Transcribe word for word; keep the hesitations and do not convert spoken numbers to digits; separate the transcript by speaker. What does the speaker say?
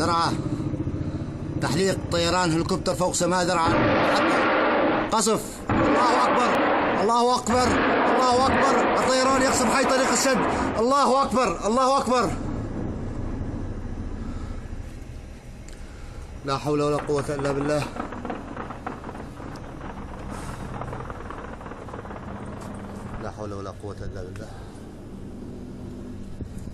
Speaker 1: درعا. تحليق طيران هليكوبتر فوق سماء درعا. قصف. الله أكبر الله أكبر الله أكبر. الطيران يقصف حي طريق السد. الله أكبر الله أكبر. لا حول ولا قوة إلا بالله. لا حول ولا قوة إلا بالله.